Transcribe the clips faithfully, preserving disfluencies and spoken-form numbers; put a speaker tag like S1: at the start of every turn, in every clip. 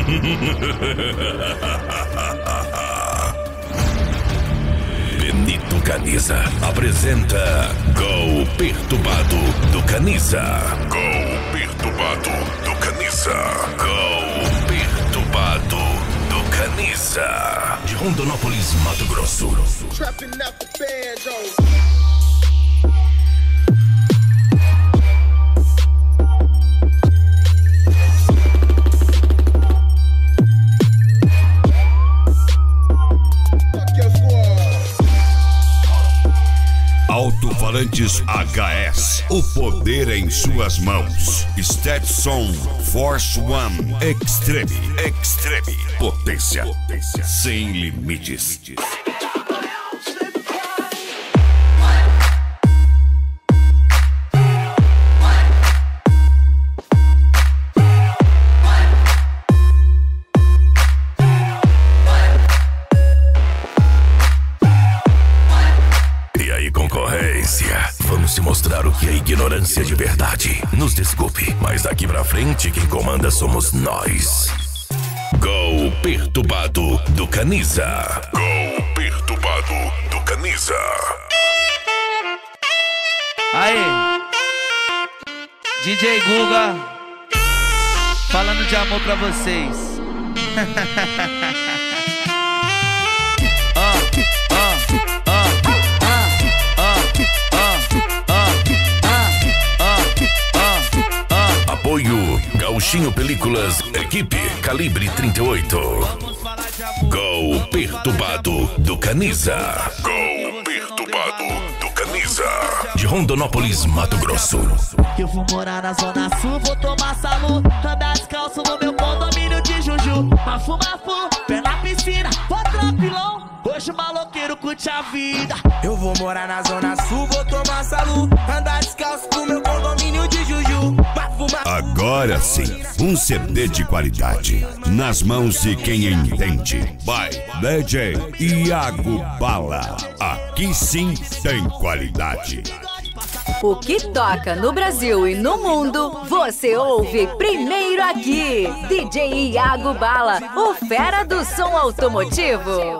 S1: Benito Caniza apresenta Gol Perturbado do Caniza. Gol Perturbado do Caniza. Gol Perturbado do Caniza. De Rondonópolis, Mato Grosso. Alto-falantes H S, o poder em suas mãos. Stetson Force One Extreme, Extreme, potência, potência sem limites. Vamos te mostrar o que é ignorância de verdade. Nos desculpe, mas daqui pra frente quem comanda somos nós. Gol Perturbado do Caniza. Gol Perturbado do Caniza.
S2: Aí, D J Guga, falando de amor pra vocês.
S1: Apoio Gauchinho Películas, equipe Calibre trinta e oito. Gol Perturbado do Caniza. Gol Perturbado do Caniza. De Rondonópolis, Mato Grosso.
S3: Eu vou morar na Zona Sul, vou tomar salu, andar descalço no meu condomínio de Juju. Mafu, mafu, pé na piscina, vou tranquilão. Hoje o maloqueiro curte a vida.
S4: Eu vou morar na Zona Sul, vou tomar salu, andar descalço no meu condomínio de Juju. Mafu, mafu.
S1: Agora sim, um C D de qualidade nas mãos de quem entende. By D J Iago Bala. Aqui sim tem qualidade.
S5: O que toca no Brasil e no mundo, você ouve primeiro aqui. D J Iago Bala, o fera do som automotivo.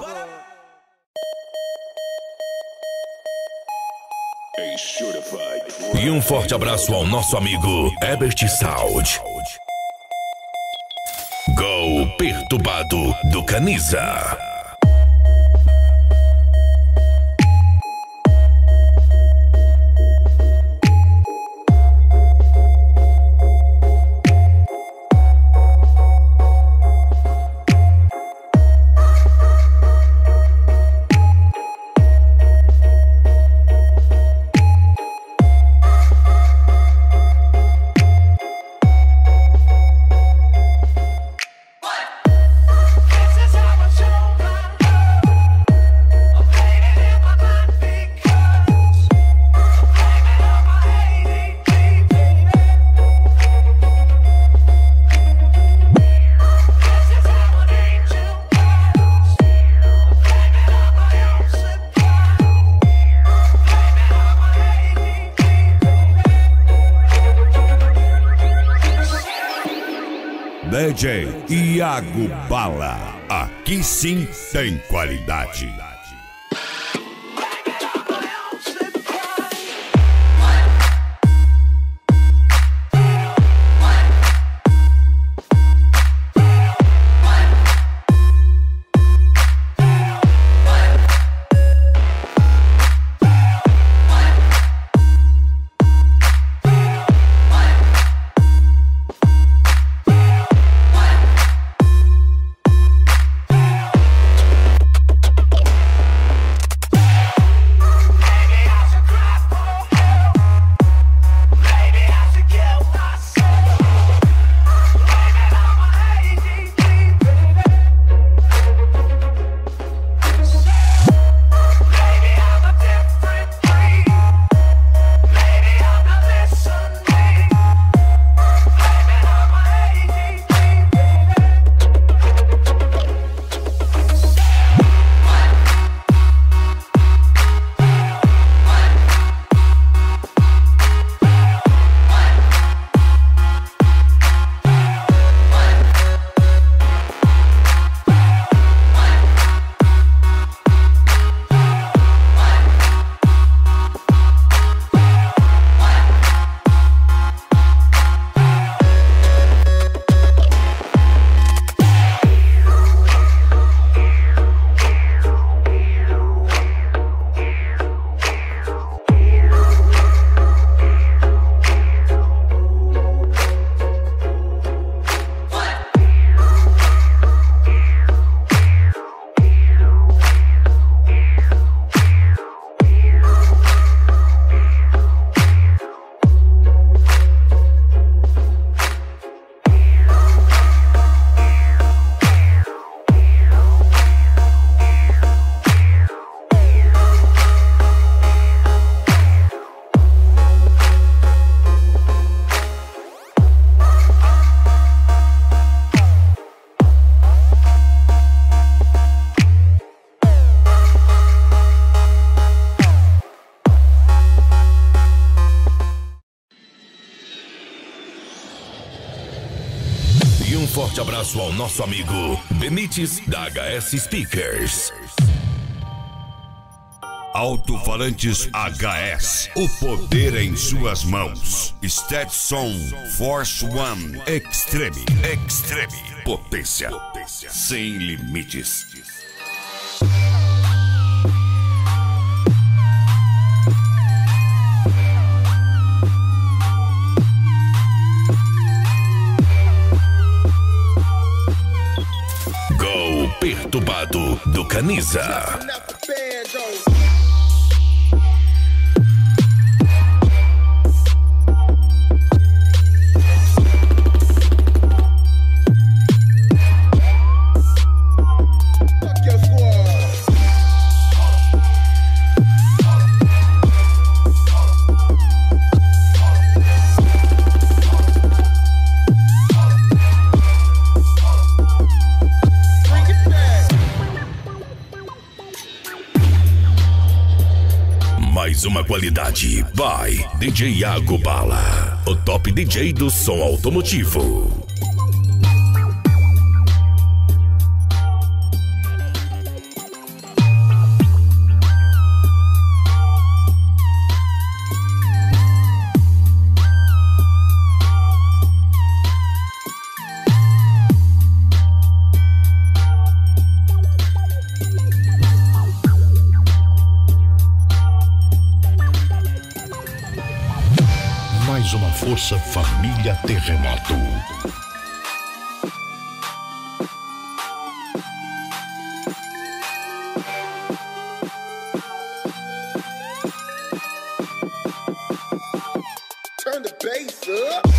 S1: E um forte abraço ao nosso amigo Herbert Sound. Gol Perturbado do Caniza. D J Iago Bala. Aqui sim tem qualidade. forte abraço ao nosso amigo Benites da H S Speakers.
S6: Alto-falantes H S, o poder em suas mãos. Stetson Force One Extreme, Extreme, potência, potência sem limites.
S1: Go Perturbado do Caniza. Mais uma qualidade by D J Iago Bala, o top D J do som automotivo.
S6: Mais uma força família Terremoto.
S4: Turn the bass up.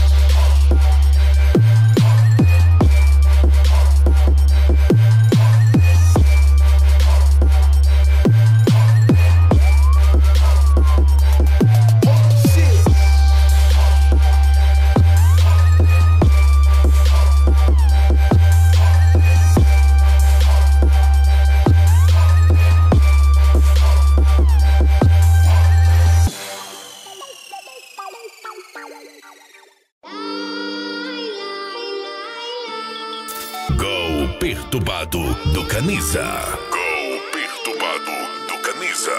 S1: Go Perturbado do Caniza. Go Perturbado do Caniza.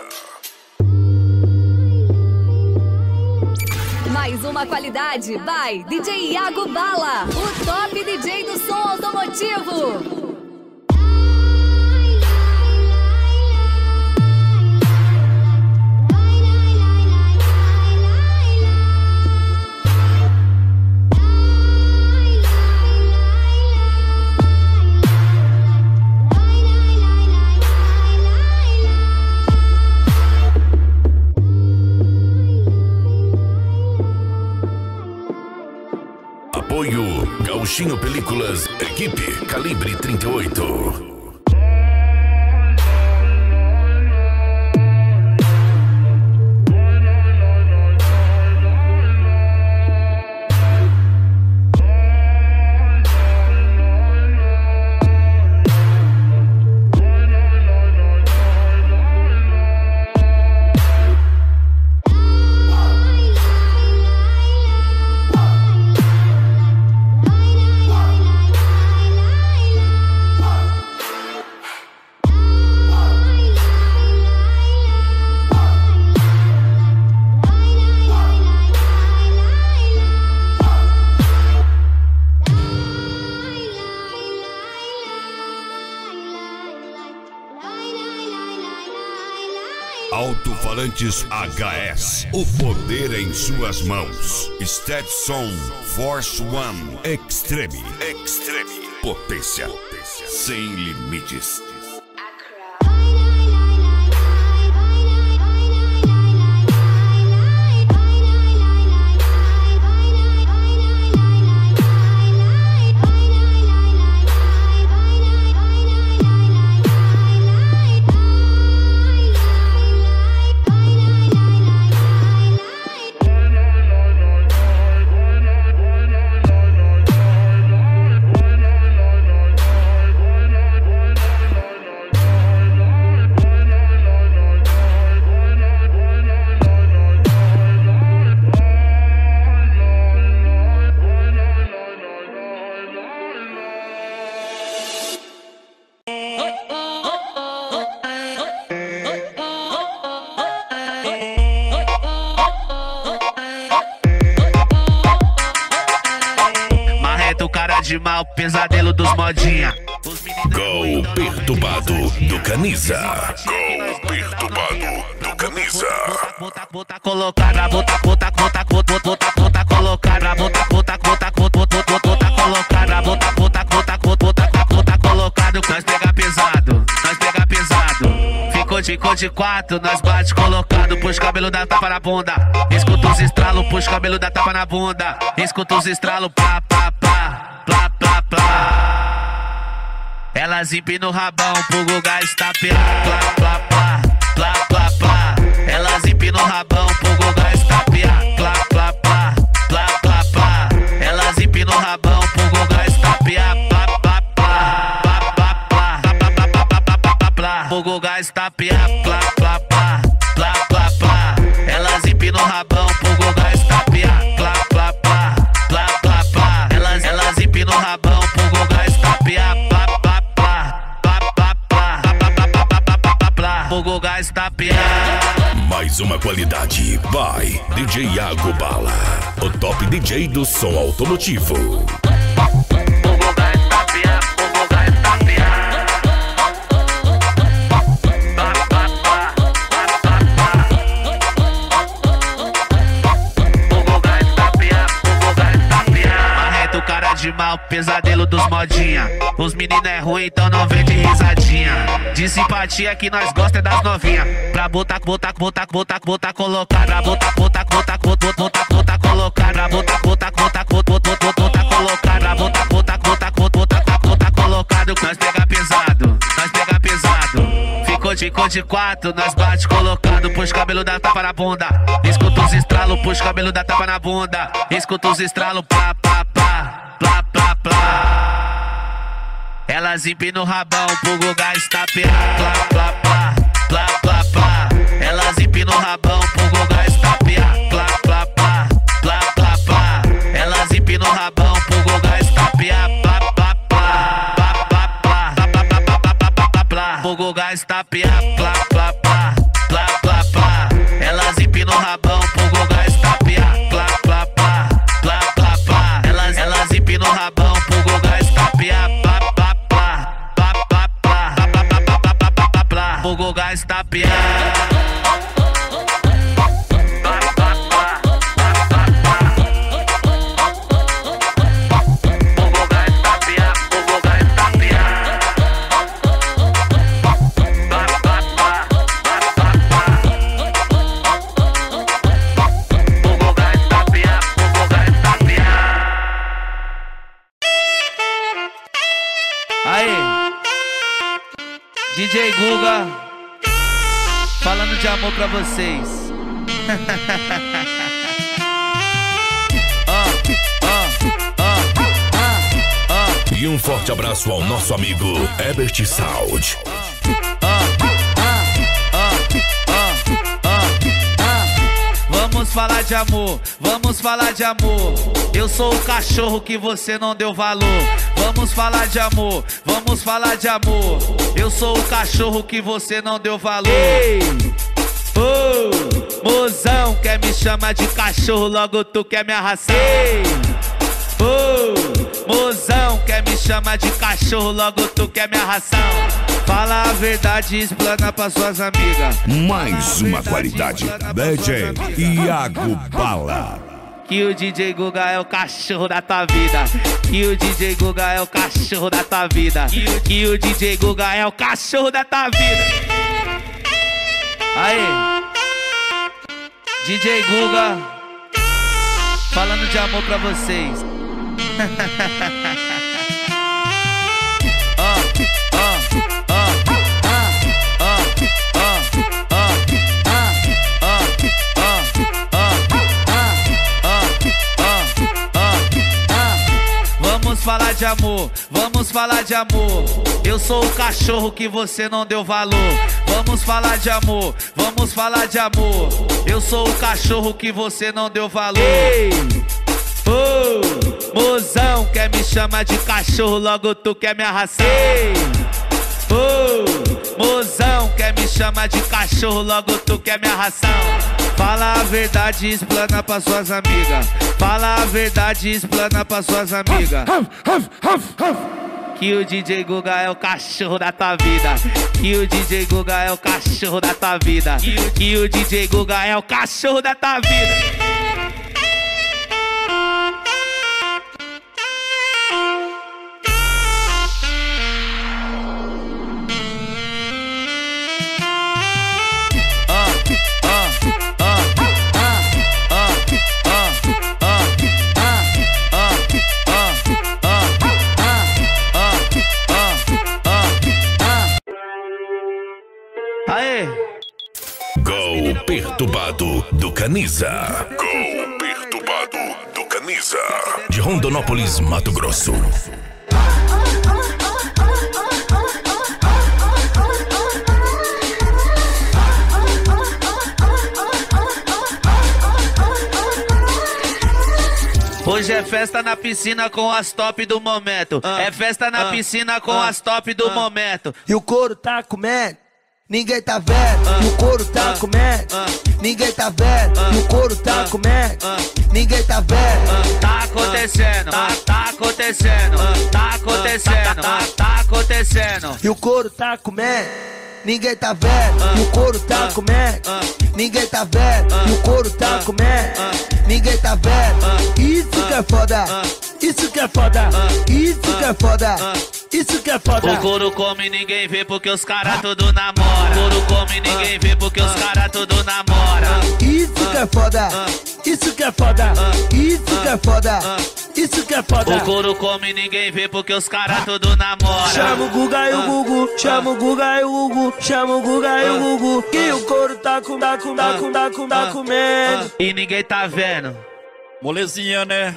S5: Mais uma qualidade by D J Iago Bala, o top D J do som automotivo.
S1: Apoio Gauchinho Películas, equipe Calibre trinta e oito.
S6: Alto-falantes H S, o poder em suas mãos. Stetson Force One Extreme, Extreme, potência, potência sem limites.
S2: de mal, pesadelo dos modinha.
S1: Gol perturbado do Camisa. Gol perturbado do Camisa.
S2: Bota, bota, colocada, bota, bota, bota, bota, bota, bota, colocada, bota, bota, bota, bota, bota, bota, colocada, bota, bota, bota, bota, bota, colocado. Nós pega pesado, nós pega pesado. Ficou de cor de quatro, nós bate colocado. Puxa o cabelo da tapa na bunda. Escuta os estralos, puxa o cabelo da tapa na bunda. Escuta os estralos, plá, plá, plá, plá, plá, plá. Elas empinam o rabão pro Guga estapear. Plá, plá, plá, plá, plá, plá. Elas empinam o rabão pro Guga estapear. Plá, plá, plá, plá, plá, plá. Elas empinam o rabão pro Guga estapear. Plá, plá, plá, plá, plá, plá, plá, plá, plá, plá, plá. Pro Guga estapear. Plá, plá, plá, plá, plá, plá. Elas empinam o rabão pro Guga estapear. Plá, plá, plá, plá, plá, plá. Elas, elas empinam o rabão pro Guga estapear. Plá, plá, plá, plá, plá, plá, plá, plá, plá, plá, plá. Pro Guga estapear.
S1: Mais uma qualidade by D J Iago Bala, o top D J do som automotivo.
S2: De mal, pesadelo dos modinha. Os meninos é ruim, então não vem de risadinha. De simpatia que nós gosta é das novinha. Pra botar, botar, botar, botar, botar colocada. Botar, botar, botar, botar, botar, botar colocada. Botar, botar, botar, botar, botar, botar colocada. Botar, botar, botar, botar, botar colocado. Nós pega pesado, nós pega pesado. Ficou de cor de quatro, nós bate colocado. Puxa o cabelo da tapa na bunda. Escuta os estralos, puxa o cabelo da tapa na bunda. Escuta os estralos, pá, pá, pá. Plá, plá, plá. Elas empinam o rabão pro Guga estapear. Plá, plá, plá, plá, plá, plá. Elas empinam o rabão pro Guga estapear. Plá, plá, plá, plá, plá, plá. Elas empinam o rabão pro Guga estapear. Plá, plá, plá, plá, plá, plá, plá, plá, plá, plá, plá, plá. Pro Guga estapear. Plá, plá, plá, plá, plá, plá. Elas empinam o rabão pro Guga estapear. Plá, plá, plá, plá, plá, plá. Elas, elas empinam o rabão pro Guga estapear. Plá, plá, plá, plá, plá, plá, plá, plá, plá, plá, plá, plá, plá. Pro Guga estapear. D J Guga, falando de amor pra vocês. oh, oh, oh, oh, oh.
S1: E um forte abraço ao nosso amigo Herbert Sound.
S2: Vamos falar de amor, vamos falar de amor. Eu sou o cachorro que você não deu valor. Vamos falar de amor, vamos falar de amor. Eu sou o cachorro que você não deu valor. Ei, oh, mozão, quer me chamar de cachorro, logo tu quer me arrasar. Ei, oh, mozão, quer me chamar de cachorro, logo tu quer me arrasar. Fala a verdade e explana pra suas amigas.
S6: Mais uma qualidade, D J Iago Bala.
S2: Que o D J Guga é o cachorro da tua vida. Que o D J Guga é o cachorro da tua vida. Que o D J Guga é o cachorro da tua vida. Aí, D J Guga, falando de amor pra vocês. oh, oh, oh, oh, Vamos falar de amor, vamos falar de amor. Eu sou o cachorro que você não deu valor. Vamos falar de amor, vamos falar de amor. Eu sou o cachorro que você não deu valor. Ei, oh, mozão, quer me chamar de cachorro, logo tu quer me arrasar. Ei, oh, mozão, quer me chamar de cachorro, logo tu quer me arrasar. Fala a verdade, explana pra suas amigas. Fala a verdade, explana pra suas amigas. Que o D J Guga é o cachorro da tua vida. Que o D J Guga é o cachorro da tua vida. Que o D J Guga é o cachorro da tua vida. Aê!
S1: Gol Perturbado do Caniza. Gol Perturbado do Caniza. De Rondonópolis, Mato Grosso.
S2: Hoje é festa na piscina com as top do momento. Ah, é festa na ah, piscina com ah, as top do ah, momento.
S4: E o couro tá comendo, ninguém tá vendo. Ah, e o couro tá ah, comendo, ah, ninguém tá vendo. Ah, e o couro tá ah, comendo, ah, ninguém tá vendo.
S2: Ah, tá acontecendo, ah, tá acontecendo, ah, tá acontecendo, ah, tá acontecendo.
S4: E o couro tá comendo, ninguém tá vendo. E o couro tá comendo, ninguém tá vendo. E o couro tá comendo, ninguém tá vendo. Isso que é foda, isso que é foda, isso que é foda, isso que é foda.
S2: O couro come, ninguém vê porque os caras tudo namora. O couro come, ninguém vê porque os caras tudo namora.
S4: Isso que é foda, isso que é foda, isso que é foda, isso que é foda.
S2: O couro come, ninguém vê porque os caras tudo namora.
S4: Chama o Guga e o Gugu, chama o Guga e o Gugu, chama o Guga e o Gugu. Que o couro tá com, tá com, tá com, tá com, tá comendo.
S2: E ninguém tá vendo.
S7: Molezinha, né?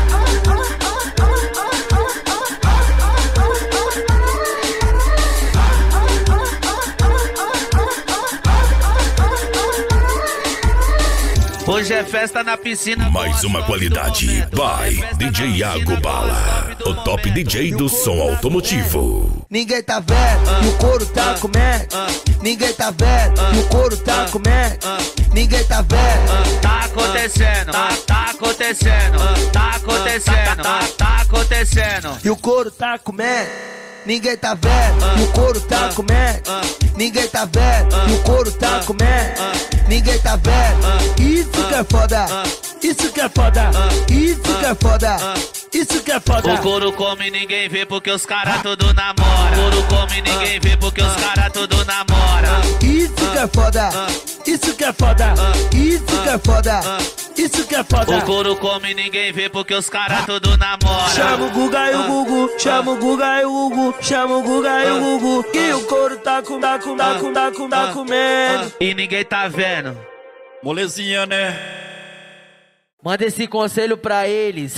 S2: Hoje é festa na piscina.
S1: Mais uma qualidade by D J Iago Bala, o top D J do som automotivo.
S4: Ninguém tá vendo, e o couro tá comendo. Ninguém tá vendo, e o couro tá comendo. Ninguém tá vendo.
S2: Tá acontecendo, tá, tá acontecendo, tá acontecendo, tá, tá acontecendo.
S4: E o couro tá comendo, ninguém tá vendo. E o couro tá comendo, ninguém tá vendo. E o couro tá comendo, ninguém tá vendo. Isso que é foda, isso que é foda, isso que é foda, isso que é foda.
S2: O couro come, ninguém vê porque os caras tudo namora. O couro come, ninguém vê porque os caras tudo namora.
S4: Isso que é foda, isso que é foda, isso que é foda, isso que é foda.
S2: O couro come, ninguém vê porque os caras tudo namora.
S4: Chama o Guga e o Gugu, chama o Guga e o Gugu, chama o Guga e o Gugu. Que o couro tá com, tá com, tá com, tá com, tá comendo.
S2: E ninguém tá vendo.
S7: Molezinha, né?
S3: Manda esse conselho pra eles.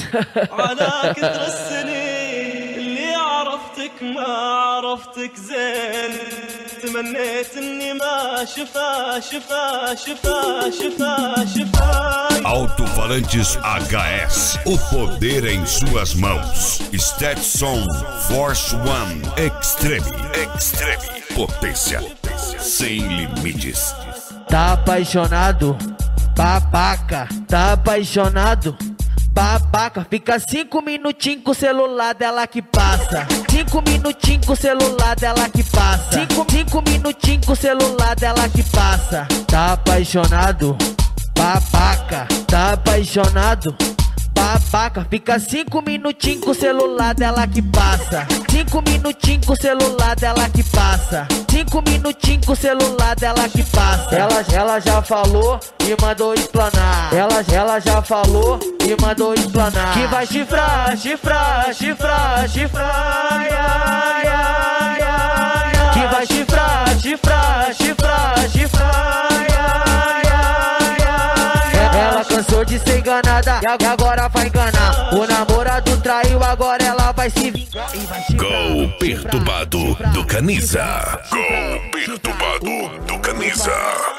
S6: Alto-falantes H S, o poder em suas mãos. Stetson Force One Extreme. Extreme. Potência sem limites.
S3: Tá apaixonado? Babaca, tá apaixonado? Babaca, fica cinco minutinhos com o celular dela que passa. Cinco minutinhos com o celular dela que passa. Cinco, cinco minutinhos com o celular dela que passa. Tá apaixonado? Babaca, tá apaixonado? Babaca, fica cinco minutinhos com o celular dela que passa. Cinco minutinhos com o celular dela que passa. Cinco minutinhos com o celular dela que passa. Ela, ela já falou e mandou explanar. Ela, ela já falou e mandou explanar. Que vai chifrar, chifrar, chifrar, chifrar. Ai, ai, ai, ai, ai. Que vai chifrar, chifrar, chifrar, chifrar. Ai, ai, ai, ai. Ela cansou de ser enganada e agora vai enganar. O namorado traiu, agora ela vai se vingar.
S1: Gol Perturbado do Caniza. Gol Perturbado do Caniza.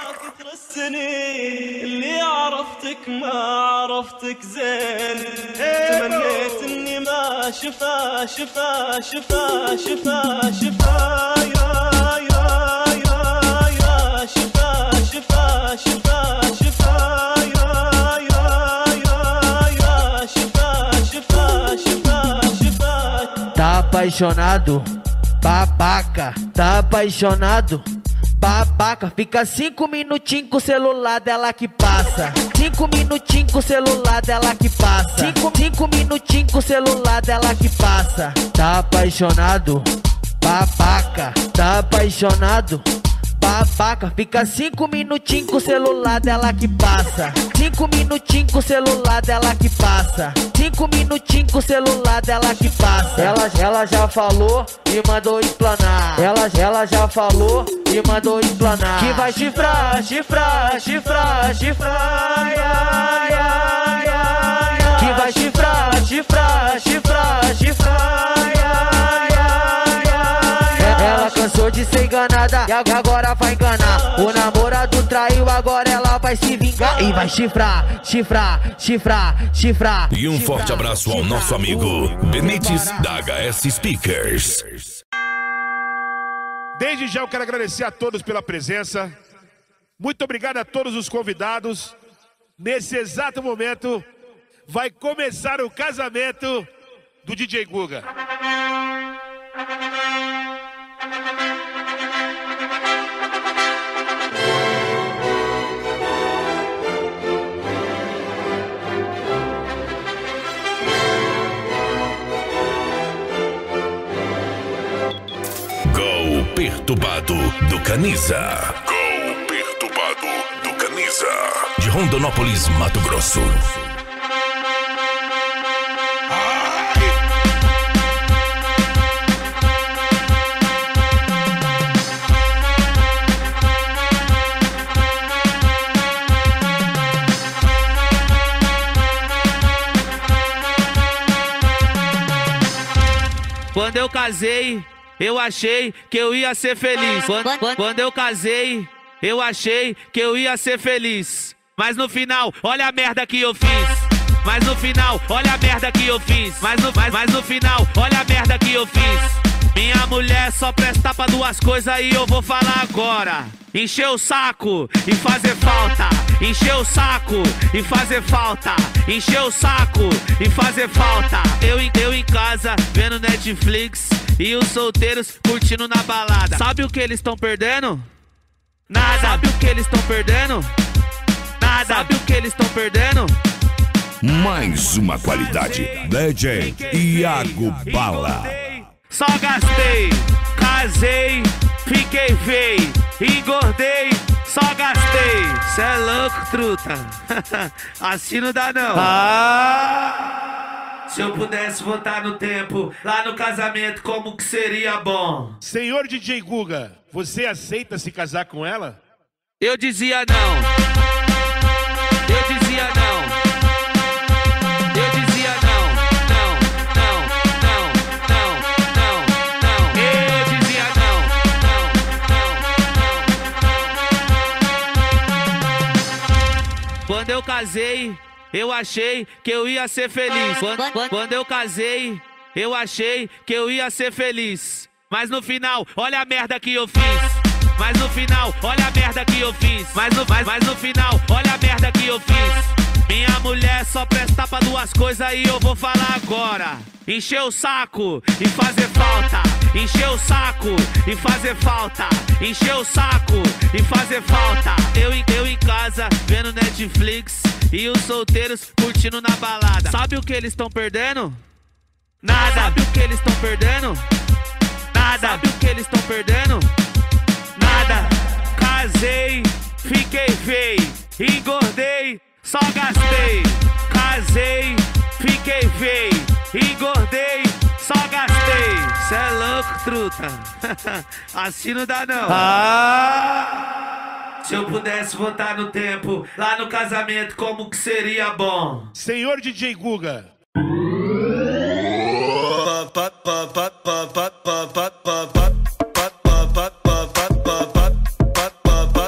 S8: اللي عرفتك ما عرفتك زين تمنيت اني ما شفا شفا شفا شفا شفا يا يا يا يا شفا شفا شفا شفا
S3: apaixonado, babaca, tá apaixonado, babaca. Fica cinco minutinhos com o celular dela que passa. Cinco minutinhos com o celular dela que passa. Cinco, cinco minutinhos com o celular dela que passa. Tá apaixonado, babaca, tá apaixonado, babaca. Fica cinco minutinhos com o celular dela que passa. Cinco minutinhos com o celular dela que passa. Cinco minutinhos com o celular dela que passa. Ela, ela já falou e mandou explanar. Ela, ela já falou e mandou explanar. Que vai chifrar, chifrar, chifrar, chifrar. Ai, ai, ai, ai, ai. Que vai chifrar, chifrar, chifrar, chifrar. Ai, ai, ai, ai. Ela cansou de ser enganada e agora vai enganar. O namorado traiu, agora ela vai se vingar. E vai chifrar, chifrar, chifrar, chifrar.
S1: E um
S3: chifrar,
S1: forte abraço ao
S3: chifrar.
S1: nosso amigo Benítez da H S Speakers.
S9: Desde já eu quero agradecer a todos pela presença. Muito obrigado a todos os convidados. Nesse exato momento vai começar o casamento do D J Guga.
S1: Gol Perturbado do Caniza. Gol Perturbado do Caniza. De Rondonópolis, Mato Grosso.
S2: Quando eu casei, eu achei que eu ia ser feliz. Quando, quando, quando eu casei, eu achei que eu ia ser feliz. Mas no final, olha a merda que eu fiz. Mas no final, olha a merda que eu fiz. Mas no, mas, mas no final, olha a merda que eu fiz. Minha mulher só presta pra duas coisas e eu vou falar agora. Encher o saco e fazer falta. Encher o saco e fazer falta. Encher o saco e fazer falta. Eu, eu em casa, vendo Netflix e os solteiros curtindo na balada. Sabe o que eles estão perdendo? Nada. Sabe o que eles estão perdendo? Nada. Sabe o que eles estão perdendo?
S6: Mais uma qualidade. D J Iago Bala.
S2: Só gastei, casei, fiquei feio, engordei, só gastei. Cê é louco, truta. Assim não dá não. Ah! Se eu pudesse voltar no tempo, lá no casamento, como que seria bom?
S9: Senhor D J Guga, você aceita se casar com ela?
S2: Eu dizia não. Eu dizia não. Eu dizia não. Não, não, não, não, não, não. Eu dizia não. Não, não, não, não. Quando eu casei, eu achei que eu ia ser feliz. Quando, quando, quando eu casei, eu achei que eu ia ser feliz. Mas no final, olha a merda que eu fiz. Mas no final, olha a merda que eu fiz. Mas no, mas, mas no final, olha a merda que eu fiz. Minha mulher só presta pra duas coisas e eu vou falar agora. Encher o saco e fazer falta. Encher o saco e fazer falta. Encher o saco e fazer falta. Eu, eu em casa, vendo Netflix e os solteiros curtindo na balada. Sabe o que eles estão perdendo? Nada. Sabe o que eles estão perdendo? Nada. Sabe o que eles estão perdendo? Nada. Casei, fiquei feio, engordei, só gastei. Casei, fiquei feio, engordei, só gastei. Cê é louco, truta. Assim não dá não. Ah! Se eu pudesse voltar no tempo, lá no casamento, como que seria bom?
S9: Senhor D J Guga.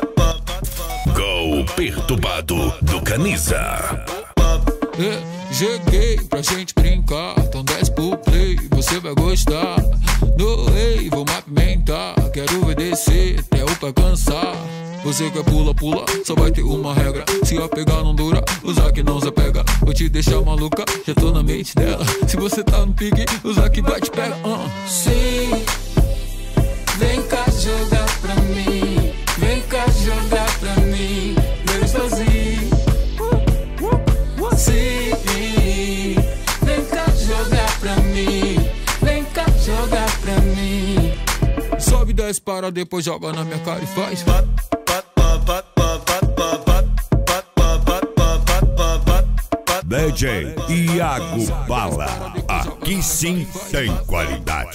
S1: Gol Perturbado do Caniza.
S10: E, G, Cheguei pra gente brincar, então desce pro play, você vai gostar. No way, vamos apimentar, quero obedecer até o pé cansar. Você quer pula, pula, só vai ter uma regra. Se a pegar não dura, usar que não se pega. Vou te deixar maluca, já tô na mente dela. Se você tá no pique, usar que vai te pega. uh. Sim, vem cá jogar pra mim. Vem cá jogar pra mim, meu sozinho. Sim, vem cá jogar pra mim. Vem cá jogar pra mim. Sobe, desce, para, depois joga na minha cara e faz.
S6: D J Iago Bala, aqui sim tem qualidade.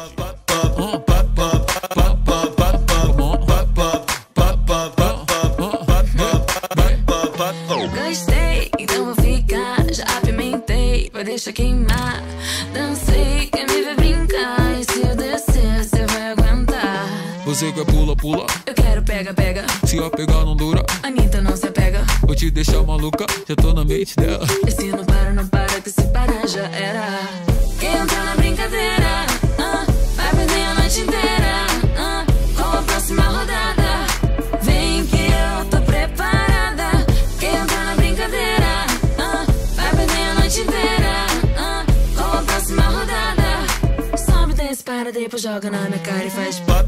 S11: Gostei, então vou ficar. Já apimentei, vai deixar queimar. Dancei, quer me ver brincar. E se eu descer, você vai aguentar.
S10: Você quer pula, pula,
S11: eu quero pega, pega.
S10: Se a pegar não dura,
S11: Anitta não se apega.
S10: Vou te deixar maluca, já tô na mente dela.
S11: E se não para, não para, que se parar já era. Quem entra na brincadeira, uh, vai perder a noite inteira, uh, com a próxima rodada. Vem que eu tô preparada. Quem entra na brincadeira, uh, vai perder a noite inteira, uh, com a próxima rodada. Sobe, desce, para, depois joga na minha cara e faz pop.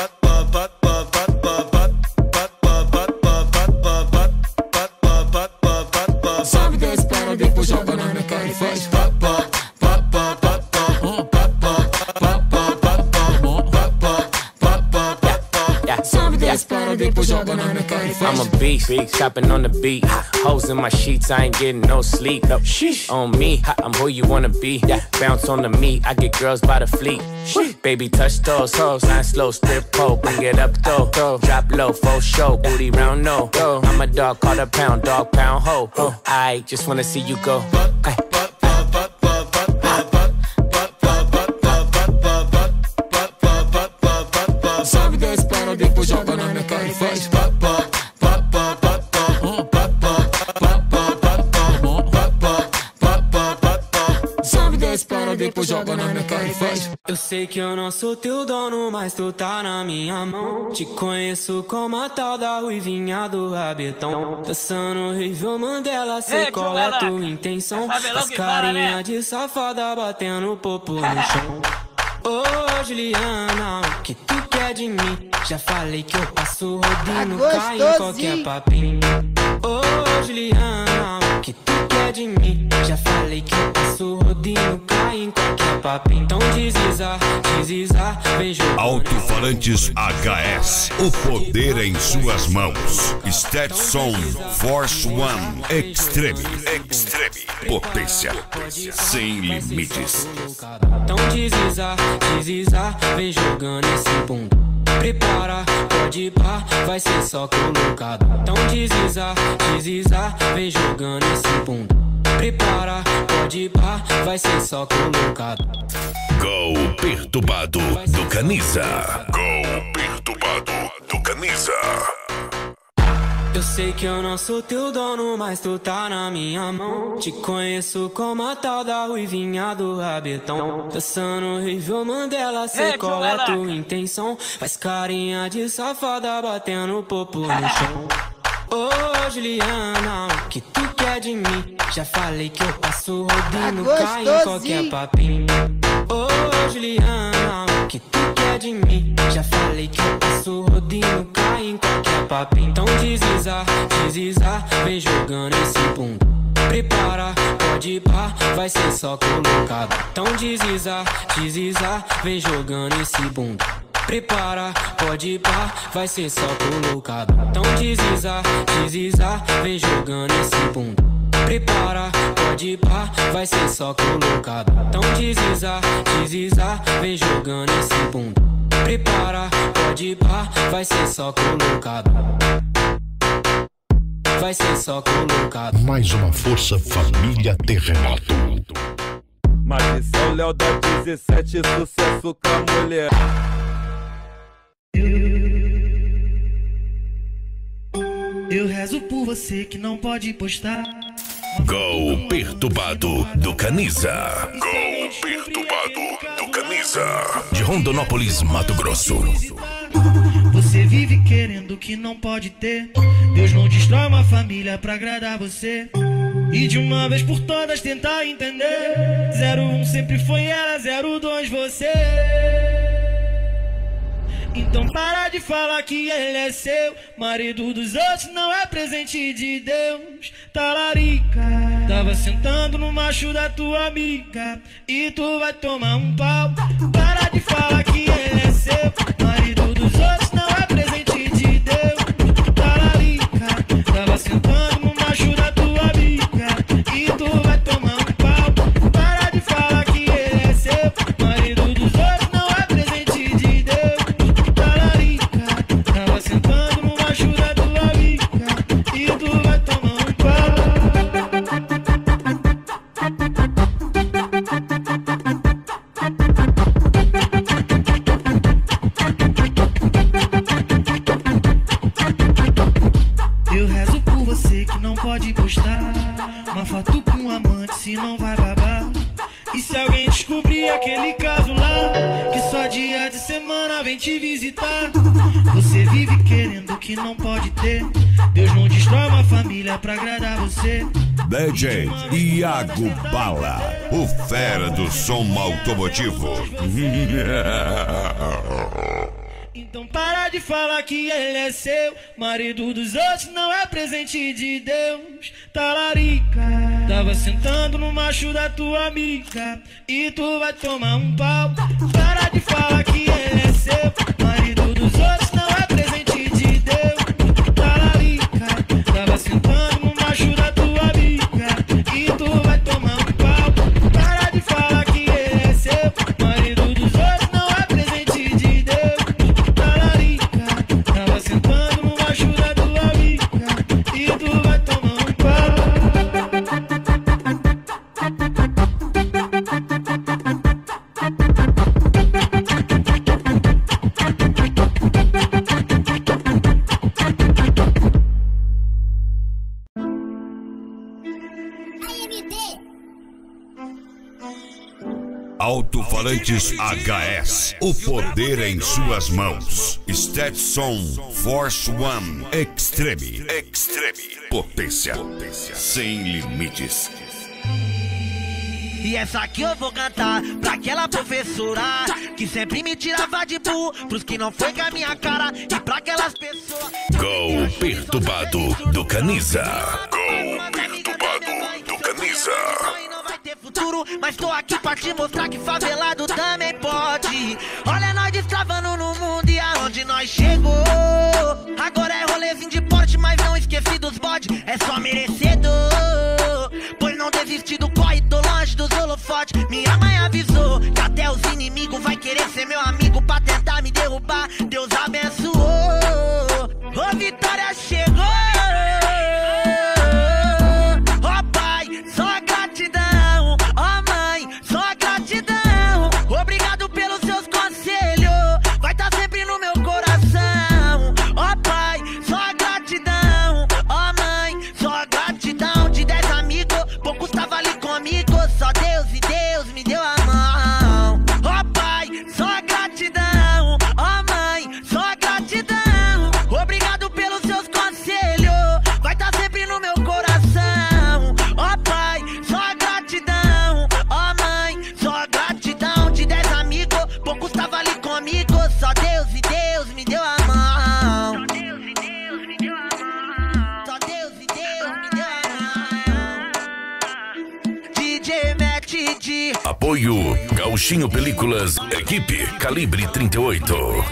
S10: Sobe, desce, para, depois joga na minha cara e faz pop, pop, pop, pop, pop, sobe, desce, para, depois joga na minha cara e faz.
S12: I'm a beast, chopping on the beat. Hoes in my sheets, I ain't getting no sleep. No, on me, I'm who you wanna be. Bounce on the meat, I get girls by the fleet. Baby, touch those hoes, line slow, strip pole, bring it up though. Drop low, full show, booty round no. I'm a dog, call a pound, dog pound ho. I just wanna see you go. Ay.
S10: Sobe, desce, para, depois joga na minha cara e faz pop, pop, pop, pop, pop, sobe, desce, para, depois joga na minha cara e faz.
S13: Eu sei que eu não sou teu dono, mas tu tá na minha mão. Te conheço como a tal da ruivinha do rabetão. Dançando horrível Mandela, sei qual é tua intenção. As carinha de safada batendo popo no chão. Ô oh, Juliana, o que tu quer de mim? Já falei que eu passo rodinho, cai em qualquer papinho. Ô oh, Juliana, o que tu quer de mim? Já falei que eu passo rodinho, cai em qualquer papinho. Então desliza, desliza, vem jogar.
S6: Alto-falantes H S, o poder em suas mãos. Stetson Force One Extreme, Extreme, potência sem limites.
S13: Então desliza, desliza, vem jogando esse bunda. Prepara, pode ir pá, vai ser só colocado. Então desliza, desliza, vem jogando esse bunda. Prepara, pode ir pá, vai ser só colocado.
S1: Gol perturbado do Caniza. Gol perturbado do Caniza.
S13: Eu sei que eu não sou teu dono, mas tu tá na minha mão. Te conheço como a tal da ruivinha do rabetão. Dançando horrível Mandela, sei hey, qual é a tua intenção. Faz carinha de safada batendo popo no chão. Ô oh, Juliana, o que tu quer de mim? Já falei que eu passo rodinho, cai em qualquer papinho. Ô oh, Juliana, o que tu quer de mim? Já falei que eu passo rodinho, cai em qualquer papinho. Então desliza, desliza, vem jogando esse bunda. Prepara, pode ir pá, vai ser só colocado. Então desliza, desliza, vem jogando esse bunda. Prepara, pode ir pá, vai ser só colocado. Então desliza, desliza, vem jogando esse bunda. Prepara, pode ir pá, vai ser só colocado. Então desliza, desliza, vem jogando esse bunda. Prepara, pode ir pá, vai ser só colocado. Vai ser só colocado.
S6: Mais uma força família Terremoto.
S14: Maldição Léo da dezessete, sucesso com a mulher.
S15: Eu rezo por você que não pode postar.
S1: Gol perturbado do Caniza. Gol perturbado do Caniza. De Rondonópolis, Mato Grosso.
S15: Você vive querendo que não pode ter. Deus não destrói uma família pra agradar você. E de uma vez por todas tentar entender. Zero um sempre foi ela, zero dois você. Então para de falar que ele é seu. Marido dos outros não é presente de Deus. Talarica, tava sentando no macho da tua amiga e tu vai tomar um pau. Para de falar que ele é seu. Marido dos outros não é presente de Deus. Talarica, tava sentando no macho da tua amiga e tu vai tomar um pau. Para de falar que ele é seu. Marido dos outros não é presente de Deus. Tava sentando no macho da tua amiga e tu vai tomar um pau. Eu rezo por você que não pode postar uma foto com um amante, se não vai babar. E se alguém descobrir aquele caso lá, que só dia de semana vem te visitar. Você vive querendo que não pode ter. Deus não destrói uma família pra agradar você.
S6: D J Iago Bala, o fera do som automotivo.
S15: Então para de falar que ele é seu. Marido dos outros não é presente de Deus. Talarica, tava sentando no macho da tua amiga e tu vai tomar um pau. Para de falar que ele é seu. Marido dos outros não é presente de Deus. Talarica, tava sentando no macho da tua amiga e tu vai tomar um pau. Para de falar que ele é seu. Marido dos outros não é presente de Deus. Tava sentando no macho da tua amiga e tu vai tomar um pau.
S6: Alto-falantes H S, o poder em suas mãos. Stetson Force One Extreme. Extreme. Potência. Potência sem limites.
S16: E essa aqui eu vou cantar pra aquela professora que sempre me tirava de burro, pros que não foi com a minha cara, e pra aquelas pessoas.
S1: Gol perturbado do Caniza. Gol perturbado do Caniza.
S16: Futuro, mas tô aqui pra te mostrar que favelado também pode. Olha nós destravando no mundo e aonde nós chegou. Agora é rolezinho de porte, mas não esqueci dos bode. É só merecedor, pois não desisti do corre, tô longe dos holofotes. Minha mãe avisou que até os inimigos vai querer ser meu amigo pra tentar me derrubar. Deus abençoou, ô vitória chegou. Ó pai, só gratidão. Ó mãe, só gratidão. Obrigado pelos seus conselhos, vai tá sempre no meu coração. Ó pai, só gratidão. Ó mãe, só gratidão. De dez amigos, poucos tava ali comigo. Só Deus e Deus me deu a mão. Ó pai, só gratidão. Ó mãe, só gratidão. Obrigado pelos seus conselhos, vai tá sempre no meu coração. Ó pai, só gratidão. Ó mãe, só gratidão. De dez amigos, poucos tava ali comigo. Só Deus e Deus me deu a mão. Só Deus e Deus me deu a mão. Só Deus e Deus me deu a mão. D J Mac D.
S1: Apoio Gauchinho Películas, equipe Calibre trinta e oito.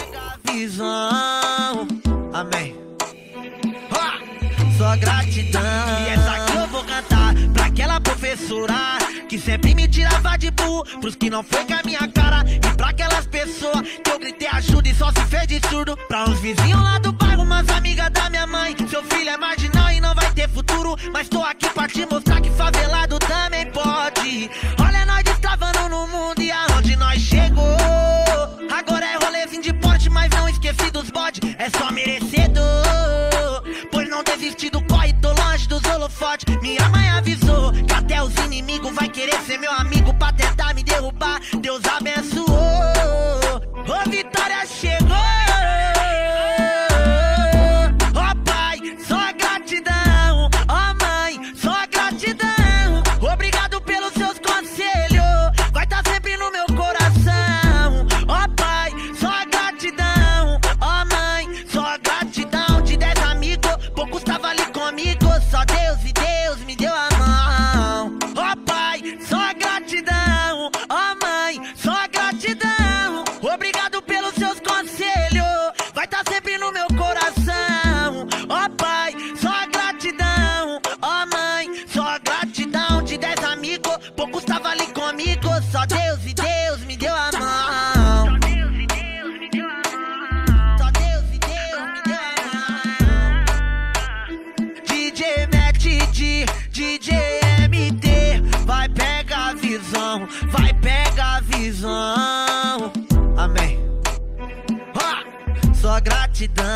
S16: Visão, amém. Só gratidão. E essa aqui eu vou cantar pra aquela professora que sempre me tirava de burro, pros que não foi com a minha cara, e pra aquelas pessoas que eu gritei ajuda e só se fez de surdo. Pra uns vizinhos lá do bairro, umas amigas da minha mãe. Seu filho é marginal e não vai ter futuro, mas tô aqui pra te mostrar que favelado também pode. Olha nós destravando no mundo e aonde nós chegou. Agora é rolezinho de porte, mas não esqueci dos bode. É só merecedor, pois não desisti do corre, tô longe dos holofotes. forte. Minha mãe avisou que até os inimigos vai querer ser meu amigo pra tentar me derrubar. Deus abençoou, ô Vitória chegou. Ó Pai, só gratidão. Ó Mãe, só gratidão. Obrigado pelos seus conselhos, vai tá sempre no meu coração. Ó Pai, só gratidão. Ó Mãe, só gratidão. De dez amigos, poucos tava ali comigo. Só Deus e Deus me deu a mão. Ó Pai, só gratidão. Ó Mãe, só gratidão. Obrigado pelos seus conselhos, vai tá sempre no meu coração. Ó Pai, só gratidão. Ó Mãe, só gratidão. De dez amigos, poucos tava ali comigo. Só Deus e Deus me deu a mão. Só Deus e Deus me deu a mão. Só Deus e Deus me deu a mão. D J Mac D, D J M D, vai pegar a visão, vai pegar a visão. Amém. Ah, só gratidão.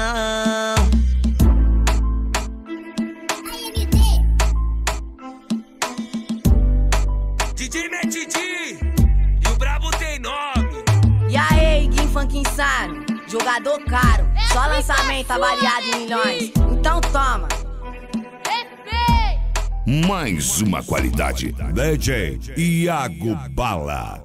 S17: D J Mac D, e o brabo tem nome.
S18: E aí, Gui Funk Insano, jogador caro, só lançamento avaliado em milhões. Então toma.
S6: Mais uma qualidade. D J Iago Bala.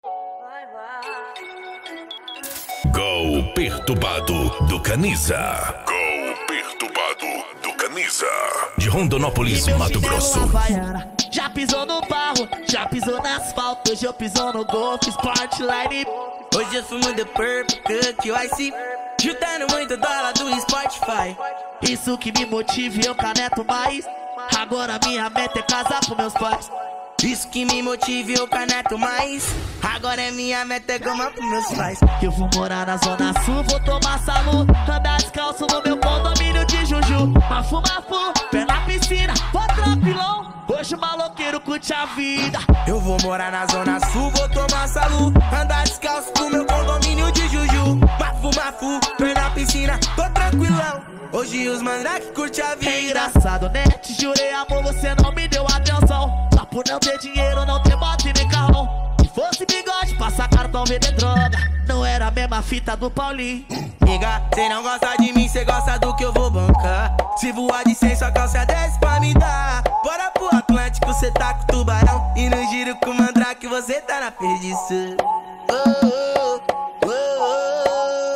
S1: Gol perturbado do Caniza. Gol perturbado do Caniza. De Rondonópolis, Mato Grosso.
S15: Já pisou no barro, já pisou no asfalto. Hoje eu piso no Golf Sportline.
S19: Hoje eu fumo The Purple Cook I C, juntando muito dólar do Spotify.
S15: Isso que me motiva e eu caneto mais. Agora minha meta é casar com meus pais.
S19: Isso que me motiva e eu caneto mais. Agora é minha meta é gomar com meus pais.
S15: Eu vou morar na Zona Sul, vou tomar salu, andar descalço no meu condomínio de Juju. Mafu, mafu, pé na piscina, vou tranquilão. Hoje o maloqueiro curte a vida.
S19: Eu vou morar na Zona Sul, vou tomar salu, andar descalço no meu condomínio de Juju. Mafu, mafu, pé na piscina, tô tranquilão. Hoje os mandrake curte a vida.
S15: É engraçado, né? Te jurei amor, você não me deu atenção. Só por não ter dinheiro, não ter moto e nem carrão. Se fosse bigode, passar cartão, vender droga. Não era a mesma fita do Paulinho.
S19: Nigga, cê não gosta de mim, cê gosta do que eu vou bancar. Se voar de cem, sua calça desce pra me dar. Bora pro Atlântico, cê tá com tubarão. E no giro com mandrake, você tá na perdição. Oh, oh, oh, oh.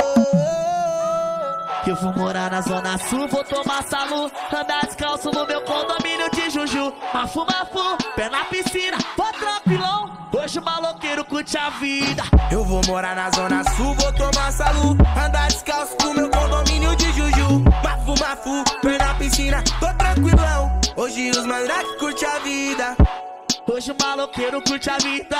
S15: Eu vou morar na Zona Sul, vou tomar salu, andar descalço no meu condomínio de Juju. Mafu, mafu, pé na piscina, vou tranquilão. Hoje o maloqueiro curte a vida.
S19: Eu vou morar na Zona Sul, vou tomar salu, andar descalço no meu condomínio de Juju. Mafu, mafu, pé na piscina, tô tranquilão. Hoje os mandrake curte a vida.
S15: Hoje o maloqueiro curte a vida.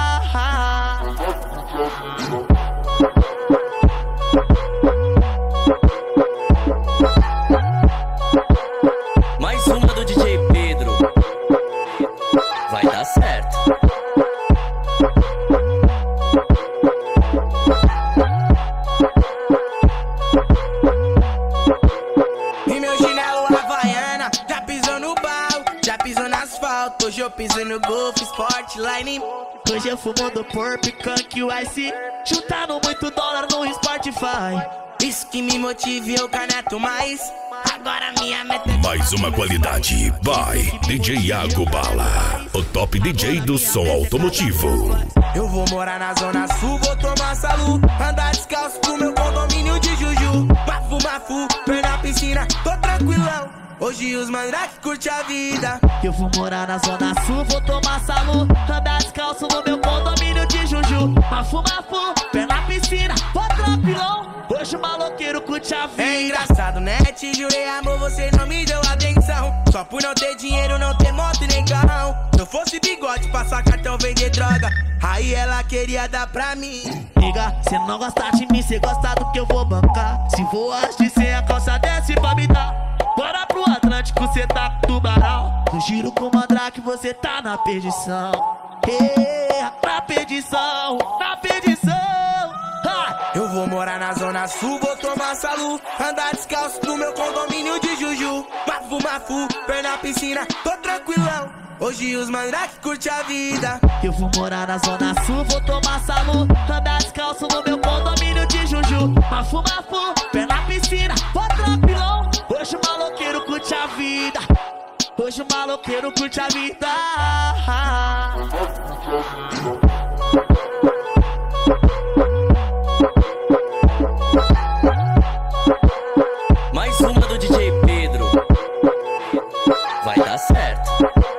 S17: Mais uma do D J Pedro. Vai dar certo.
S19: E meu chinelo havaiana já pisou no barro, já pisou no asfalto. Hoje eu piso no Golf Sportline.
S15: Hoje eu fumo do Purple Cook I C, juntando muito dólar no Spotify.
S19: Isso que me motiva e eu caneto mais. Agora minha meta é...
S1: Mais uma qualidade by D J Iago Bala, o top D J do som automotivo.
S19: Eu vou morar na Zona Sul, vou tomar salu, andar descalço pro meu condomínio de Juju. Mafu, mafu, pé na piscina, tô tranquilão. Hoje os mandrake curte a vida.
S15: Eu vou morar na Zona Sul, vou tomar salu, andar descalço no meu condomínio de Juju. Mafu, mafu, pé na piscina, vou tranquilão. Hoje o maloqueiro curte a vida.
S19: É engraçado, né? Te jurei amor, você não me deu atenção. Só por não ter dinheiro, não ter moto e nem carrão. Se eu fosse bigode, passar cartão, vender droga, aí ela queria dar pra mim.
S15: Liga, cê não gosta de mim, cê gosta do que eu vou bancar. Se voar de cem, a calça desce pra me dar. Bora pro Atlântico, cê tá com tubarão. No giro com mandrake, você tá na perdição. Yeah, na perdição, na perdição.
S19: Eu vou morar na zona sul, vou tomar salu, andar descalço no meu condomínio de Juju. Mafu, mafu, pé na piscina, tô tranquilão. Hoje os mandrake curte a vida.
S3: Eu vou morar na zona sul, vou tomar salu, andar descalço no meu condomínio de Juju. Mafu, mafu, pé na piscina, vou tranquilão. Hoje o maloqueiro curte a vida. Hoje o maloqueiro curte a vida.
S20: Mais uma do D J Pedro. Vai dar certo.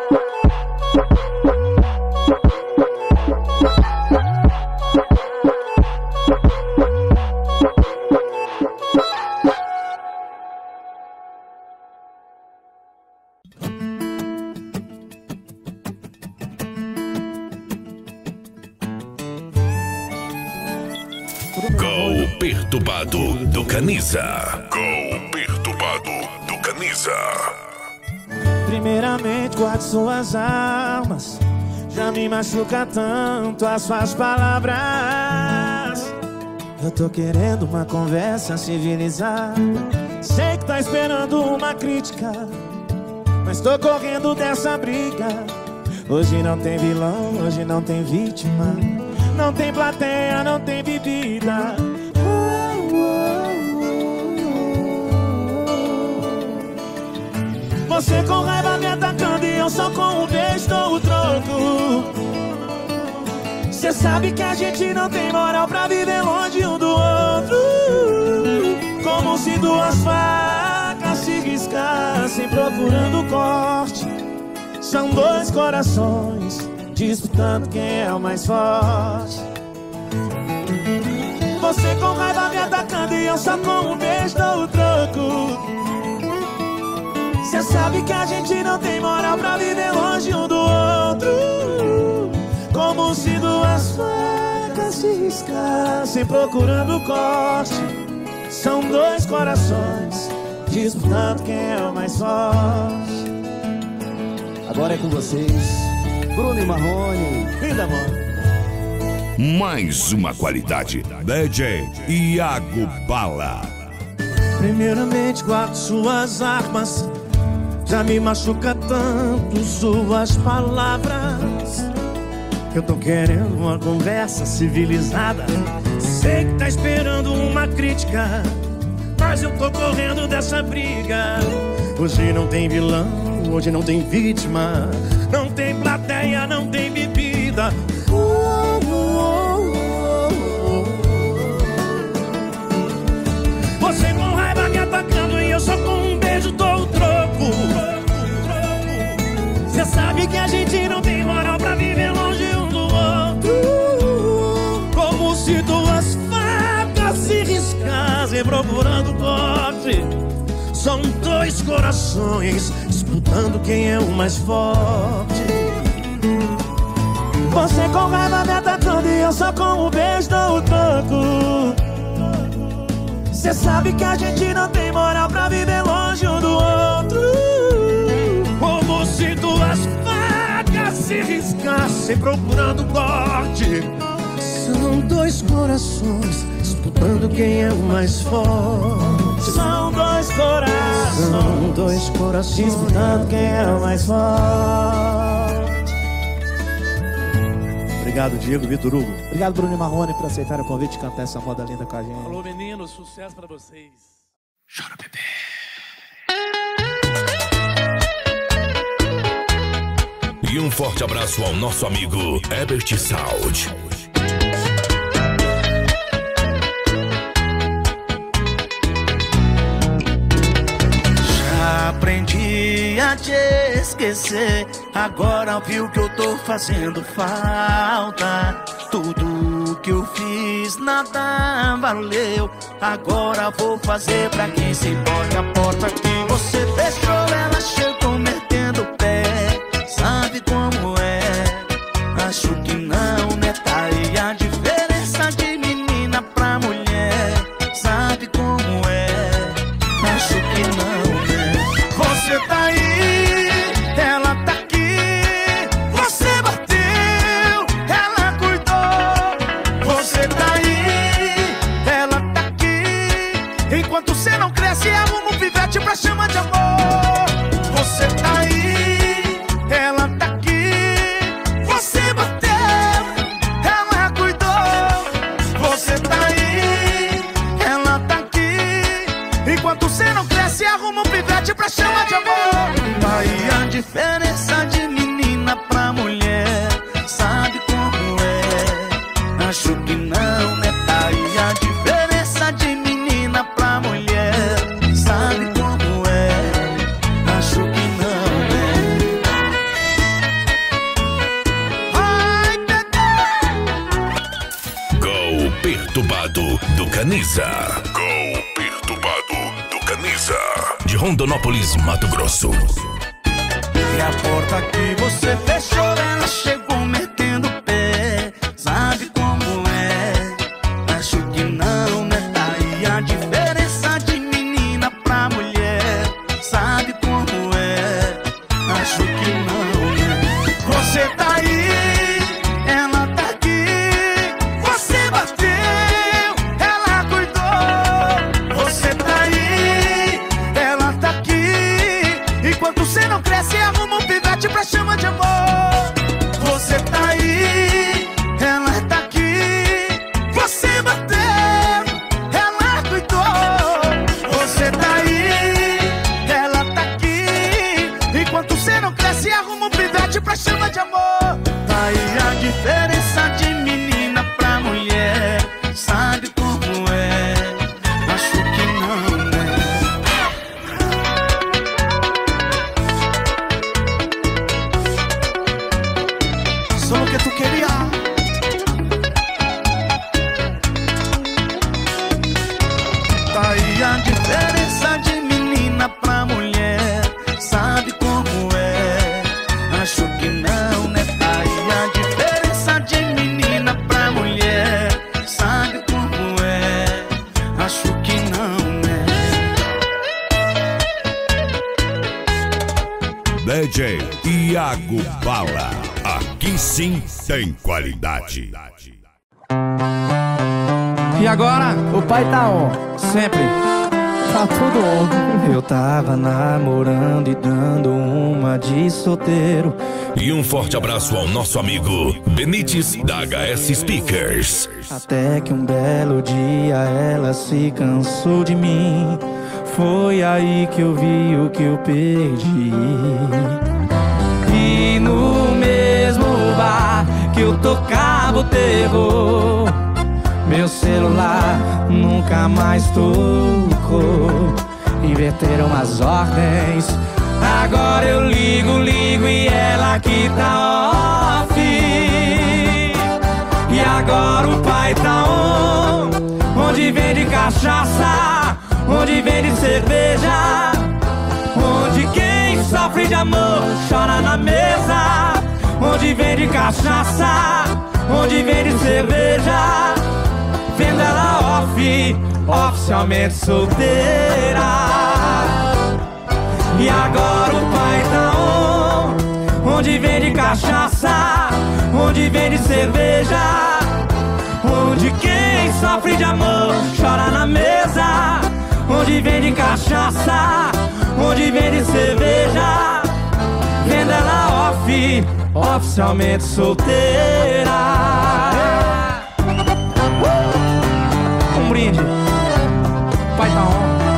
S1: Gol perturbado do Caniza. Gol perturbado do Caniza.
S15: Primeiramente guarde suas armas. Já me machuca tanto as suas palavras. Eu tô querendo uma conversa civilizada. Sei que tá esperando uma crítica, mas tô correndo dessa briga. Hoje não tem vilão, hoje não tem vítima. Não tem plateia, não tem bebida. Você com raiva me atacando e eu só com um beijo dou o troco. Cê sabe que a gente não tem moral pra viver longe um do outro. Como se duas facas se riscassem procurando corte. São dois corações disputando quem é o mais forte. Você com raiva me atacando e eu só com um beijo dou o troco. Cê sabe que a gente não tem moral pra viver longe um do outro. Como se duas facas se riscassem procurando corte. São dois corações disputando quem é o mais forte.
S4: Agora é com vocês, Bruno e Marrone.
S15: Linda, mano.
S6: Mais uma qualidade, D J Iago Bala.
S15: Primeiramente guarde suas armas. Já me machuca tanto suas palavras. Eu tô querendo uma conversa civilizada. Sei que tá esperando uma crítica, mas eu tô correndo dessa briga. Hoje não tem vilão, hoje não tem vítima. Não tem plateia, não tem bebida. Você com raiva me atacando e eu só com um beijo dou o troco. Cê sabe que a gente não tem moral pra viver longe um do outro. Como se duas facas se riscassem procurando corte. São dois corações disputando quem é o mais forte. Você com raiva me atacando e eu só com um beijo dou o troco. Cê sabe que a gente não tem moral pra viver longe um do outro. Como se duas facas se riscassem procurando corte. São dois corações disputando quem é o mais forte. São dois corações, São dois corações disputando quem é o mais forte. Obrigado, Diego, Vitor Hugo.
S21: Obrigado, Bruno e Marrone, por aceitar o convite de cantar essa moda linda com a gente.
S15: Alô, meninos, sucesso pra vocês.
S1: Chora, bebê. E um forte abraço ao nosso amigo Herbert Sound.
S16: Já aprendi a te esquecer. Agora viu que eu tô fazendo falta. Tudo que eu fiz nada valeu. Agora vou fazer pra quem se importa. A porta que você fechou, ela chegou metendo o pé. Sabe como é? Acho que não, né? Tá aí a diferença de menina pra mulher. Sabe como é? Acho que não, né? Você tá aí, ela tá aqui. Você bateu, ela cuidou. Você tá aí,
S19: Acho que não, né? Tá aí a diferença de menina pra mulher. Sabe como é? Acho que não, né?
S1: Ai, Gol Perturbado do Caniza. Gol Perturbado do Caniza. De Rondonópolis, Mato Grosso.
S19: E a porta que você fechou, ela chegou metendo o pé. Sabe como é? Acho que não, né? Tá aí a diferença de menina pra mulher. Sabe como é? Acho que não, né? Você tá aí, ela tá aqui. Você bateu, ela cuidou. Você tá aí, ela tá aqui. Enquanto você não cresce, arruma um pivete pra chama de amor. Você tá aí, ela tá aqui. Você bateu, ela cuidou. Você tá aí, ela tá aqui. Enquanto você não cresce, arruma um pivete pra chama de amor. Tá aí a diferença de menina pra mulher. Sabe como é? Acho que não, né? Só o que tu queria. Tá aí a diferença de menina pra mulher. Sabe como é? Acho que não, né? Tá aí a diferença de menina pra mulher. Sabe como é? Acho que não, né?
S6: D J Iago Bala. Aqui sim tem qualidade.
S5: E agora? O pai tá on, sempre. Tá tudo on. Eu tava namorando e dando uma de solteiro.
S1: E um forte abraço ao nosso amigo Benites da H S Speakers.
S5: Até que um belo dia ela se cansou de mim. Foi aí que eu vi o que eu perdi. E no mesmo bar que eu tocava o terror, meu celular nunca mais tocou. Inverteram as ordens. Agora eu ligo, ligo e ela que tá off. E agora o pai tá on. Onde vende cachaça, onde vende cerveja, onde quem sofre de amor chora na mesa. Onde vende cachaça, onde vende cerveja, vendo ela off, oficialmente solteira. E agora o pai tá on. Onde vende cachaça, onde vende cerveja, onde quem sofre de amor chora na mesa. Onde vende cachaça, onde vende cerveja, vendo ela off, oficialmente solteira. Um brinde, pai tá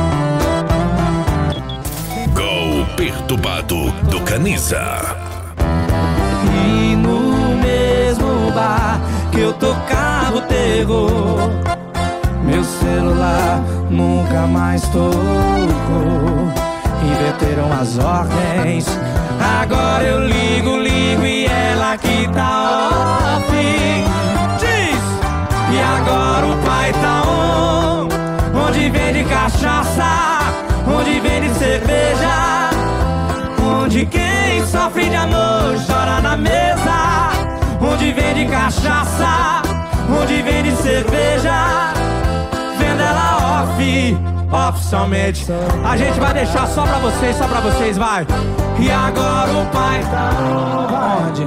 S5: on.
S1: Gol Perturbado do Caniza.
S5: E no mesmo bar que eu tocava o terror, meu celular nunca mais tocou. Inverteram as ordens. Agora eu ligo, ligo e ela que tá off. Diz! E agora o pai tá on. Onde vende cachaça, onde vende cerveja, onde quem sofre de amor chora na mesa. Onde vende cachaça, onde vende cerveja, vendo ela off, oficialmente. A gente vai deixar só pra vocês, só pra vocês, vai. E agora o pai tá onde?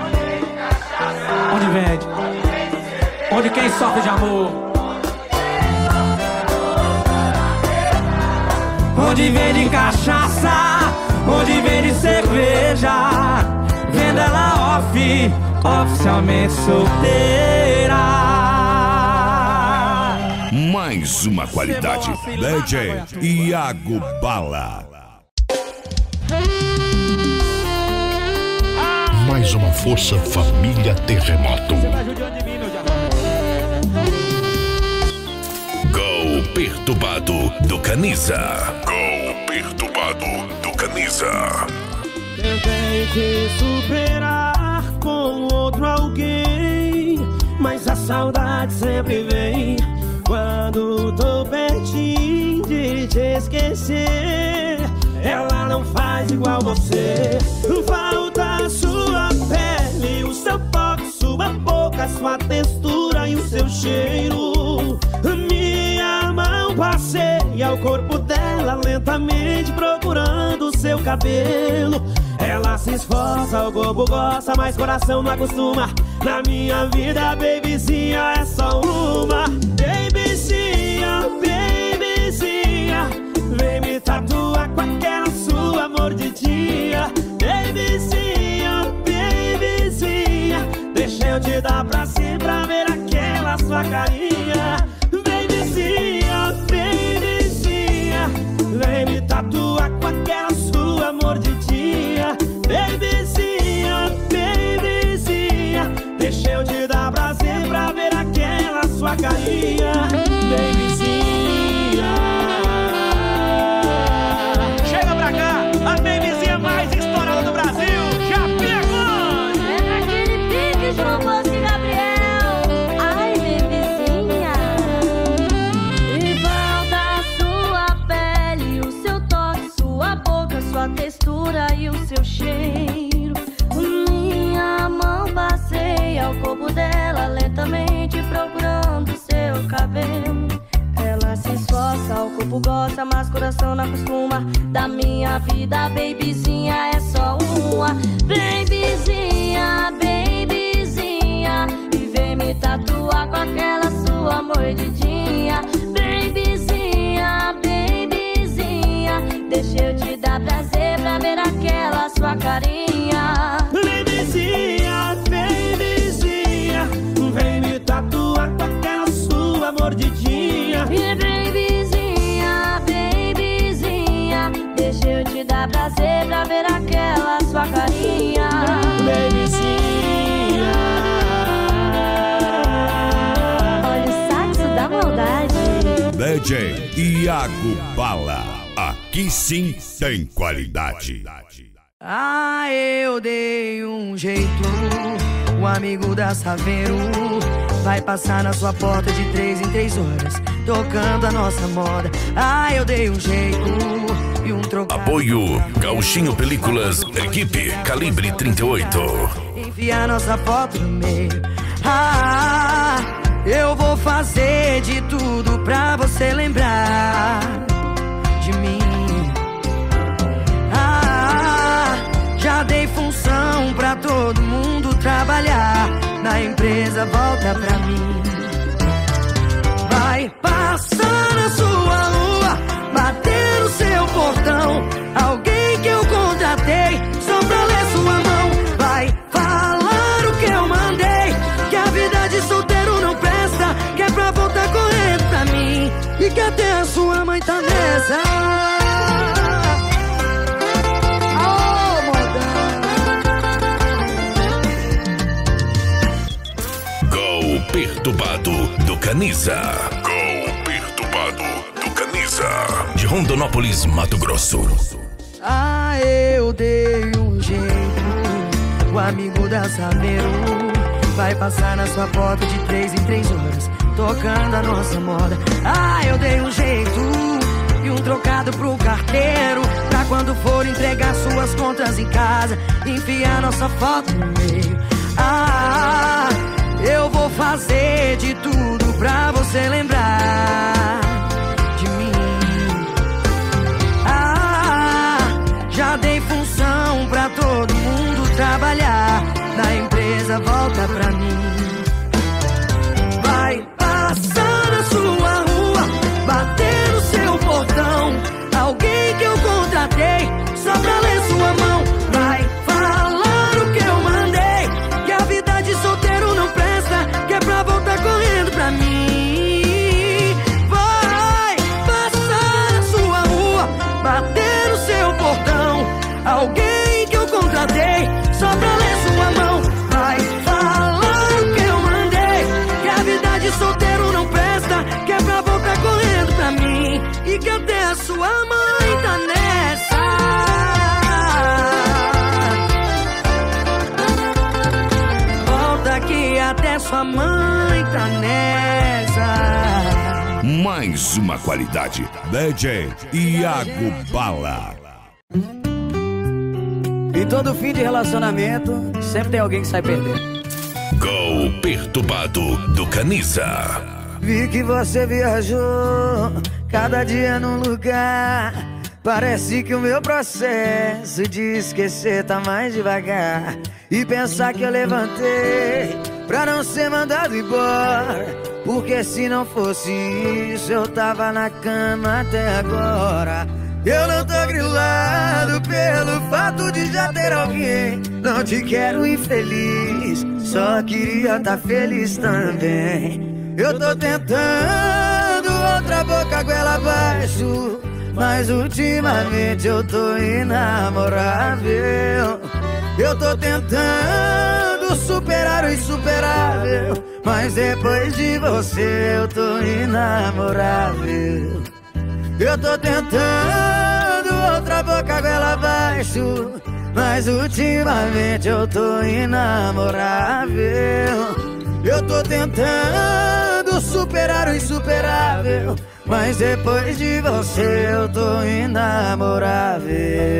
S5: Onde vende? Onde quem sofre de amor? Onde vende cachaça, onde vende cerveja, vendo ela off, oficialmente solteira.
S6: Mais uma qualidade. D J Iago Bala.
S22: Mais uma força família Terremoto.
S1: Perturbado do Caniza. Gol Perturbado do Caniza.
S5: Tentei te superar com outro alguém, mas a saudade sempre vem quando tô pertinho de te esquecer. Ela não faz igual você. Falta sua pele, o seu toque, sua boca, sua textura e o seu cheiro. Minha mão passeia o corpo dela lentamente procurando o seu cabelo. Ela se esforça, o corpo gosta, mas coração não acostuma. Na minha vida, babyzinha, é só uma. Babyzinha, babyzinha, vem me tatuar com aquela sua mordidinha. Babyzinha, babyzinha, deixa eu te dar pra si pra ver aquela sua carinha. Babyzinha, babyzinha, vem me tatuar com aquela sua mordidinha. Babyzinha, babyzinha, deixa eu te dar prazer pra ver aquela sua carinha. Babyzinha, chega pra cá, a babyzinha mais estourada do Brasil. Já pegou!
S11: É naquele pique, João Bosco e Gabriel. Ai, babyzinha. E falta a sua pele, o seu toque, sua boca, sua textura e o seu cheiro. Minha mão passeia o corpo dela lentamente procurando seu cabelo. Ela se esforça, o corpo gosta, mas coração não acostuma. Da minha vida, babyzinha, é só uma. Babyzinha, babyzinha, e vem me tatuar com aquela sua mordidinha. Babyzinha, babyzinha, deixa eu te dar prazer pra ver aquela sua carinha.
S5: Babyzinha, babyzinha, vem me tatuar com aquela sua mordidinha.
S11: E babyzinha, babyzinha, deixa eu te dar prazer pra ver aquela sua carinha.
S5: Babyzinha,
S11: olha o saxo da maldade.
S6: D J Iago Bala, aqui sim tem qualidade.
S3: Ah, eu dei um jeito, o amigo da Saveiro vai passar na sua porta de três em três horas, tocando a nossa moda. Ah, eu dei um jeito e um trocado.
S1: Apoio Gauchinho Películas, equipe Calibre trinta e oito.
S3: Enfiar nossa foto no meio. Ah, eu vou fazer de tudo pra você lembrar de mim. Ah, já dei função pra todo mundo trabalhar, na empresa volta pra mim. Vai passar na sua rua, bater no seu portão, alguém que eu contratei só pra ler sua mão. Vai falar o que eu mandei, que a vida de solteiro não presta, que é pra voltar correndo pra mim, e que até a sua mãe tá nessa.
S1: Gol Perturbado do Caniza. Gol Perturbado do Caniza. De Rondonópolis, Mato Grosso.
S3: Ah, eu dei um jeito, o amigo da Saveiro vai passar na sua porta de três em três horas, tocando a nossa moda. Ah, eu dei um jeito e um trocado pro carteiro, pra quando for entregar suas contas em casa, enfiar nossa foto no meio. Ah, eu vou fazer de tudo pra você lembrar de mim. Ah, já dei função pra todo mundo trabalhar, na empresa volta pra mim. Vai passar na sua rua, bater no seu portão, alguém que eu contratei só pra ler sua mão. Vai falar o que eu mandei, que a vida de solteiro não presta, que é pra voltar correndo pra mim.
S5: até sua mãe tá nessa.
S6: Mais uma qualidade. D J Iago Bala.
S5: Em todo fim de relacionamento, sempre tem alguém que sai perdendo.
S1: Gol Perturbado do Caniza.
S5: Vi que você viajou, cada dia num lugar. Parece que o meu processo de esquecer tá mais devagar. E pensar que eu levantei pra não ser mandado embora, porque se não fosse isso eu tava na cama até agora. Eu não tô grilado pelo fato de já ter alguém. Não te quero infeliz, só queria tá feliz também. Eu tô tentando outra boca goela abaixo, mas ultimamente eu tô inamorável. Eu tô tentando superar o insuperável, mas depois de você eu tô inamorável. Eu tô tentando outra boca goela abaixo, mas ultimamente eu tô inamorável. Eu tô tentando superar o insuperável, mas depois de você eu tô inamorável.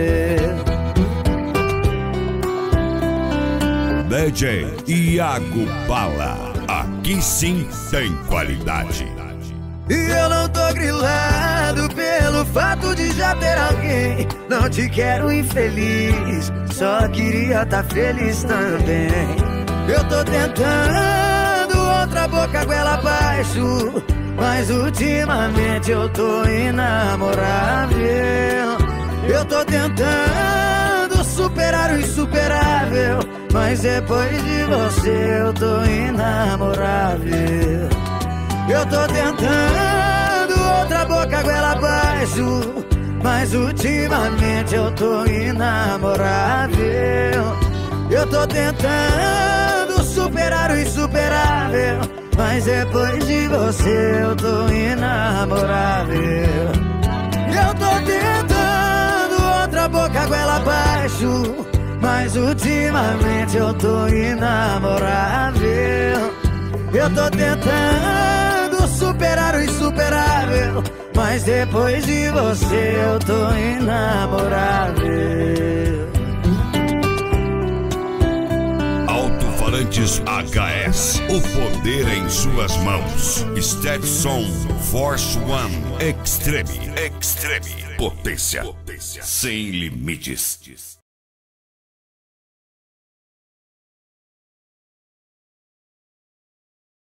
S6: D J Iago Bala. Aqui sim tem qualidade.
S5: E eu não tô grilado pelo fato de já ter alguém. Não te quero infeliz, só queria tá feliz também. Eu tô tentando outra boca goela abaixo, mas ultimamente eu tô inamorável. Eu tô tentando superar o insuperável, mas depois de você eu tô inamorável. Eu tô tentando outra boca goela abaixo, mas ultimamente eu tô inamorável. Eu tô tentando superar o insuperável, mas depois de você eu tô inamorável. Eu tô tentando outra boca goela abaixo, mas ultimamente eu tô inamorável. Eu tô tentando superar o insuperável, mas depois de você eu tô inamorável.
S6: Alto-falantes H S, o poder em suas mãos. Stetson Force One Extreme. Extreme. Potência. Potência sem limites.